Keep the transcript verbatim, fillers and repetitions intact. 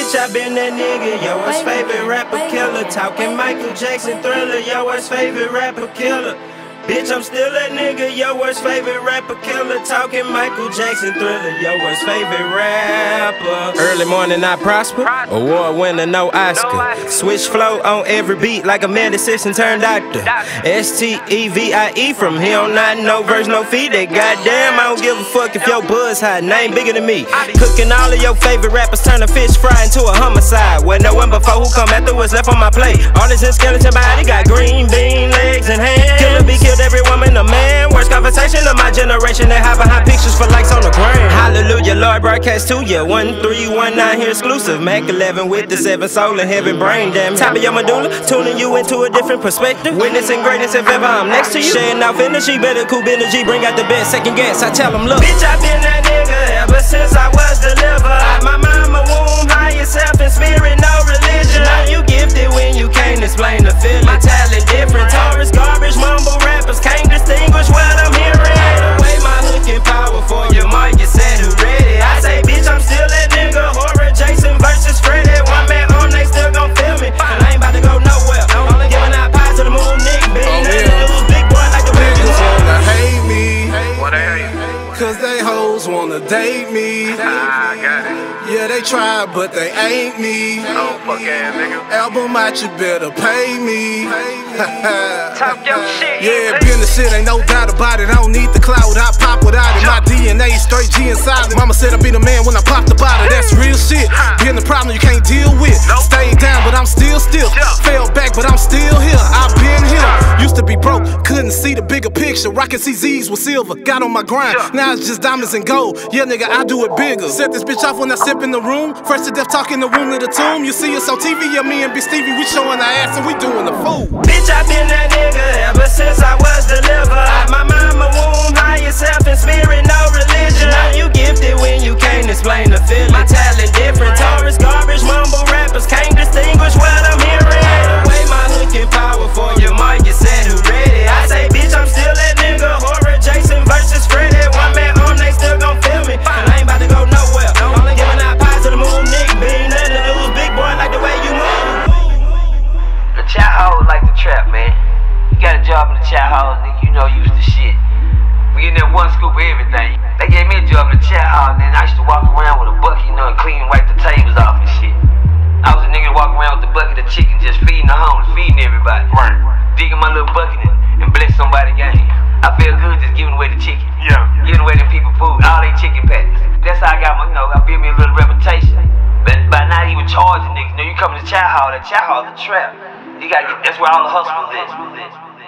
Bitch, I been that nigga, yo, what's favorite rapper killer? Talking Michael Jackson Thriller, yo, what's favorite rapper killer? Bitch, I'm still that nigga, yo, what's favorite rapper killer? Talking Michael Jackson Thriller, yo, what's favorite rapper? Early morning I prosper, award winner, no Oscar. Switch flow on every beat like a medicine turned doctor. S T E V I E from here on out, no verse, no fee. That goddamn, I don't give a fuck if your buzz high, name bigger than me. Cooking all of your favorite rappers, turn a fish fry into a homicide. Where no one before who come after what's left on my plate. Artists in skeleton body, got green bean legs and hands. Killer be killed every woman, a man. Worst conversation of my generation. They hide behind pictures for likes on the gram. Hallelujah, Lord, broadcast to ya. One three one nine here exclusive. Mac eleven with the seven soul and heaven brain damage. Top of your medulla, tuning you into a different perspective. Witnessing greatness if ever I'm next to you. Sharing off energy, better cool energy. Bring out the best, second guess. I tell them, look, bitch, I been that nigga ever since I was delivered. Out my mama womb, higher self and spirit, no religion. Now you gifted when you can't explain the feeling. My talent different. Taurus, garbage, mumble rappers can't distinguish what I'm hearing. Away my hook and power for your mic, you said who ready. I say, bitch, I'm still that nigga. Horror, Jason versus Freddy. One man on, they still gon' feel me. And I ain't about to go nowhere. Only giving out pies to the moon, Nick B. Oh, yeah. Big boy like the niggas wanna hate me. What they hate? Cause they hoes wanna date me. Ah, I got it. Yeah, they try, but they ain't me. Oh, fuck ass nigga. Album out, you better pay me. Talk your shit. Yeah, been the shit, ain't no doubt about it. I don't need the cloud, I pop without it. My D N A straight G inside it. Mama said I be the man when I pop the bottle. That's real shit. Being the problem you can't deal with. Stayed down, but I'm still still. Fell back, but I'm still here. I've been here. Used to be broke, couldn't see the bigger picture. Rockin' C Z's with silver. Got on my grind. Now it's just diamonds and gold. Yeah, nigga, I do it bigger. Set this bitch off when I step in the room. First to death talking the womb to the tomb. You see us on T V, yeah, me and B Stevie, we showing our ass and we doing the fool. Bitch, I been that nigga ever since I was delivered. Out my mama womb, higher self and spirit, no religion. Now you gifted when you can't explain the feeling. My talent different. Taurus, garbage, mumble rappers can't distinguish what I'm hearing. Away my hook and power for your mic, you said who ready. I say, bitch, I'm still that nigga. Horror, Jason versus Freddy. One man on, they still gon' feel me. And I ain't about to go nowhere. Only giving out pies to the moon, Nick B. Nothing to lose, big boy, like the way you move. The chat house like the trap, man. You got a job in the chat house, nigga, you know you was the shit. We getting that one scoop of everything. They gave me a job in the chat house, and then I used to walk around with a bucket, you know, and clean and wipe the tables off and shit. I was a nigga walking around with a bucket of chicken, just feeding the homeless, feeding everybody. Right. Digging my little bucket and, and bless somebody's game. I feel good just giving away the chicken. Yeah. Giving away them people food, all they chicken patties. That's how I got my, you know, I built me a little reputation. But by not even charging niggas, you know, you come to the chat house, that chat house, the trap. You gotta get, that's where all the hustlers is.